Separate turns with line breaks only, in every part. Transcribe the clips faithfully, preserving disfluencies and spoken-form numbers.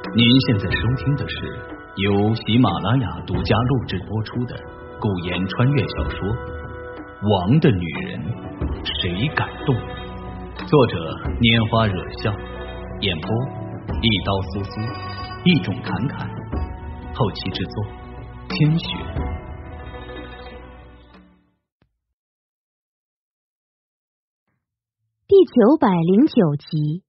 您现在收听的是由喜马拉雅独家录制播出的古言穿越小说《王的女人谁敢动》，作者拈花惹笑，演播一刀苏苏，一种侃侃，后期制作天雪。
第九百零九集。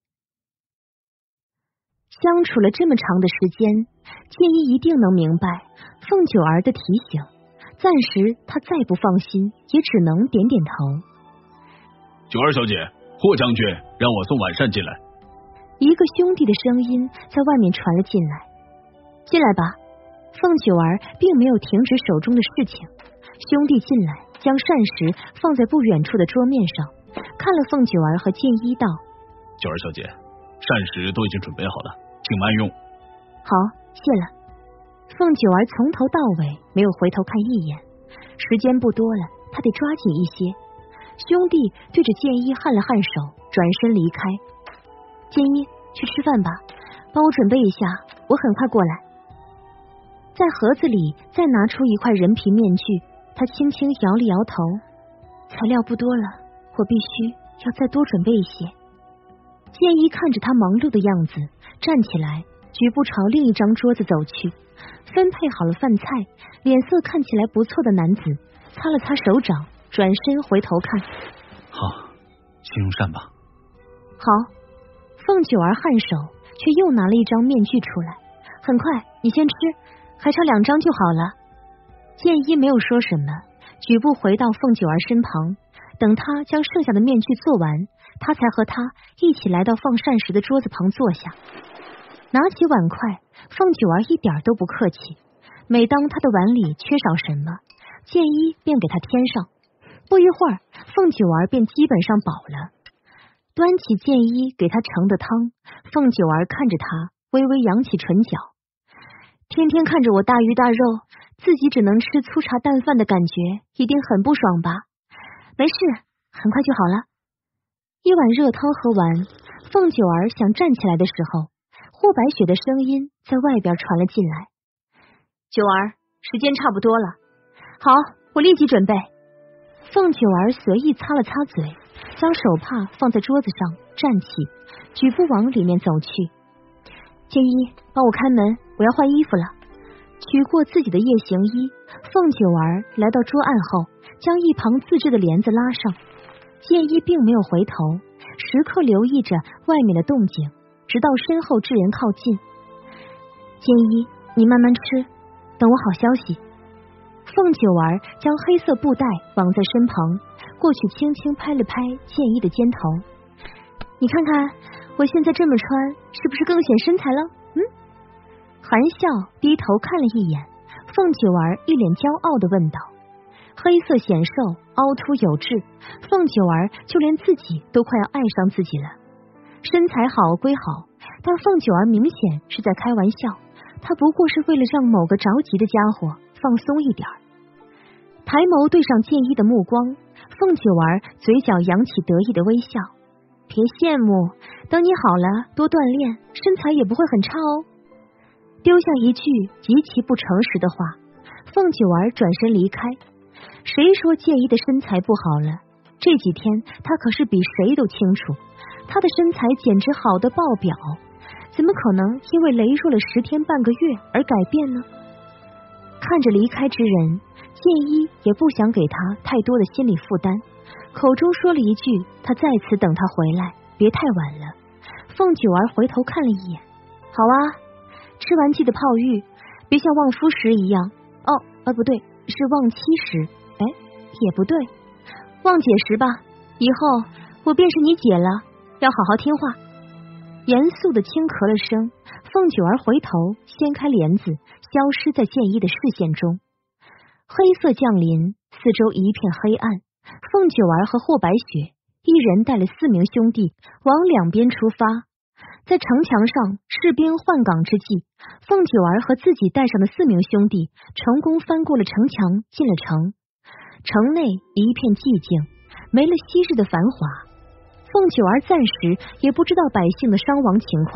相处了这么长的时间，建议一定能明白凤九儿的提醒，暂时他再不放心，也只能点点头。
九儿小姐，霍将军让我送晚膳进来。
一个兄弟的声音在外面传了进来。进来吧。凤九儿并没有停止手中的事情，兄弟进来将膳食放在不远处的桌面上，看了凤九儿和建一道：
九儿小姐，膳食都已经准备好了，请慢用。
好，谢了。凤九儿从头到尾没有回头看一眼，时间不多了，他得抓紧一些。兄弟对着建一颔了颔手，转身离开。建一，去吃饭吧，帮我准备一下，我很快过来。在盒子里再拿出一块人皮面具，他轻轻摇了摇头。材料不多了，我必须要再多准备一些。建一看着他忙碌的样子，站起来，举步朝另一张桌子走去，分配好了饭菜，脸色看起来不错的男子擦了擦手掌，转身回头看。
好，先用膳吧。
好。凤九儿颔首，却又拿了一张面具出来。很快，你先吃，还差两张就好了。建一没有说什么，举步回到凤九儿身旁，等他将剩下的面具做完，他才和他一起来到放膳食的桌子旁坐下。拿起碗筷，凤九儿一点都不客气，每当他的碗里缺少什么，建一便给他添上。不一会儿，凤九儿便基本上饱了。端起建一给他盛的汤，凤九儿看着他，微微扬起唇角。天天看着我大鱼大肉，自己只能吃粗茶淡饭的感觉，一定很不爽吧？没事，很快就好了。一碗热汤喝完，凤九儿想站起来的时候，霍白雪的声音在外边传了进来。九儿，时间差不多了。好，我立即准备。凤九儿随意擦了擦嘴，将手帕放在桌子上，站起，举步往里面走去。建一，帮我开门，我要换衣服了。取过自己的夜行衣，凤九儿来到桌案后，将一旁自制的帘子拉上。建一并没有回头，时刻留意着外面的动静，直到身后之人靠近。建一，你慢慢吃，等我好消息。凤九儿将黑色布袋绑在身旁，过去轻轻拍了拍建一的肩头。你看看我现在这么穿，是不是更显身材了？嗯？含笑低头看了一眼，凤九儿一脸骄傲地问道。黑色显瘦，凹凸有致，凤九儿就连自己都快要爱上自己了。身材好归好，但凤九儿明显是在开玩笑，她不过是为了让某个着急的家伙放松一点。抬眸对上建一的目光，凤九儿嘴角扬起得意的微笑。别羡慕，等你好了，多锻炼，身材也不会很差哦。丢下一句极其不诚实的话，凤九儿转身离开。谁说建一的身材不好了？这几天他可是比谁都清楚，他的身材简直好的爆表，怎么可能因为羸弱了十天半个月而改变呢？看着离开之人，建一也不想给他太多的心理负担，口中说了一句他在此等他回来，别太晚了。凤九儿回头看了一眼，好啊，吃完记得泡浴，别像望夫石一样。哦，啊不对，是望妻石。哎，也不对，望姐石吧，以后我便是你姐了，要好好听话。严肃的轻咳了声，凤九儿回头掀开帘子，消失在建一的视线中。黑色降临，四周一片黑暗。凤九儿和霍白雪一人带了四名兄弟往两边出发。在城墙上士兵换岗之际，凤九儿和自己带上的四名兄弟成功翻过了城墙，进了城。城内一片寂静，没了昔日的繁华。凤九儿暂时也不知道百姓的伤亡情况，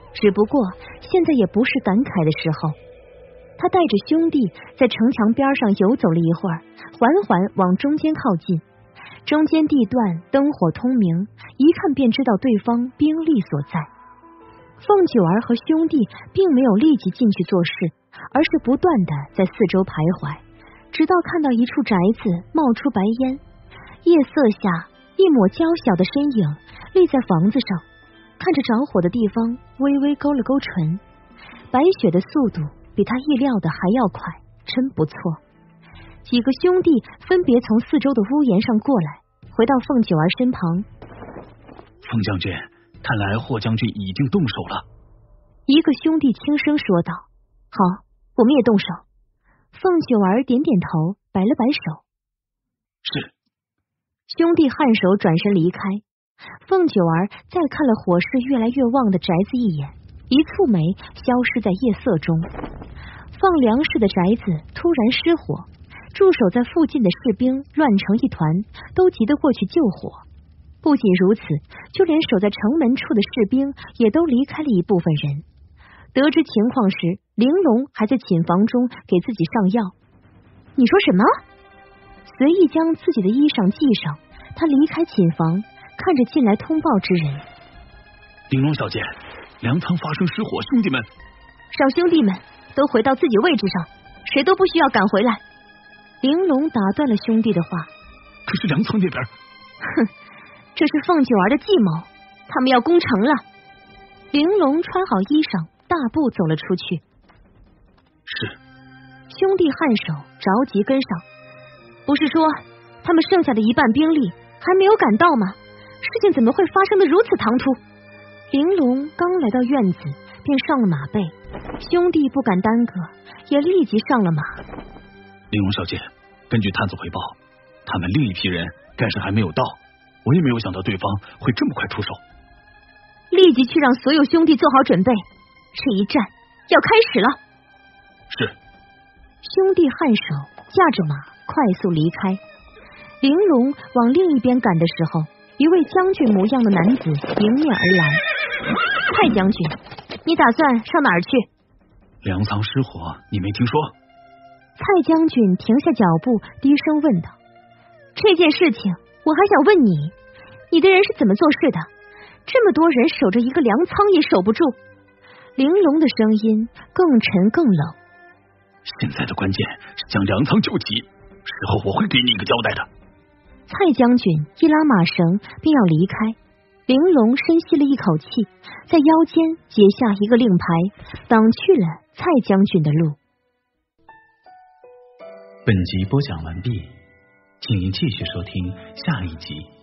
只不过现在也不是感慨的时候。他带着兄弟在城墙边上游走了一会儿，缓缓往中间靠近。中间地段灯火通明，一看便知道对方兵力所在。凤九儿和兄弟并没有立即进去做事，而是不断的在四周徘徊，直到看到一处宅子冒出白烟，夜色下一抹娇小的身影立在房子上，看着着火的地方微微勾了勾唇。白雪的速度比他意料的还要快，真不错。几个兄弟分别从四周的屋檐上过来，回到凤九儿身旁。
凤将军，看来霍将军已经动手了。
一个兄弟轻声说道。好，我们也动手。凤九儿点点头，摆了摆手。
是。
兄弟颔首转身离开。凤九儿再看了火势越来越旺的宅子一眼，一蹙眉消失在夜色中。放粮食的宅子突然失火，驻守在附近的士兵乱成一团，都急得过去救火。不仅如此，就连守在城门处的士兵也都离开了一部分人。得知情况时，玲珑还在寝房中给自己上药。你说什么？随意将自己的衣裳系上，他离开寝房，看着进来通报之人。
玲珑小姐，粮仓发生失火，兄弟们
让兄弟们都回到自己位置上，谁都不需要赶回来。玲珑打断了兄弟的话。
可是粮仓那边……
哼，这是凤九儿的计谋，他们要攻城了。玲珑穿好衣裳，大步走了出去。
是。
兄弟颔首，着急跟上。不是说他们剩下的一半兵力还没有赶到吗？事情怎么会发生的如此唐突？玲珑刚来到院子，便上了马背，兄弟不敢耽搁，也立即上了马。
玲珑小姐，根据探子回报，他们另一批人该是还没有到，我也没有想到对方会这么快出手。
立即去让所有兄弟做好准备，这一战要开始了。
是。
兄弟颔首，驾着马快速离开。玲珑往另一边赶的时候，一位将军模样的男子迎面而来。蔡将军，你打算上哪儿去？
粮仓失火，你没听说？
蔡将军停下脚步，低声问道。这件事情我还想问你，你的人是怎么做事的？这么多人守着一个粮仓也守不住。玲珑的声音更沉更冷。
现在的关键是将粮仓救起，事后我会给你一个交代的。
蔡将军一拉马绳便要离开，玲珑深吸了一口气，在腰间结下一个令牌，挡去了蔡将军的路。
本集播讲完毕，请您继续收听下一集。